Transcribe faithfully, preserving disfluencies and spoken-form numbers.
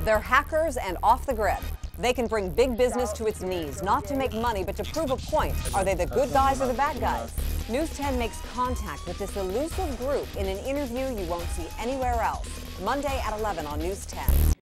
They're hackers and off the grid. They can bring big business to its knees, not to make money, but to prove a point. Are they the good guys or the bad guys? News ten makes contact with this elusive group in an interview you won't see anywhere else. Monday at eleven on News ten.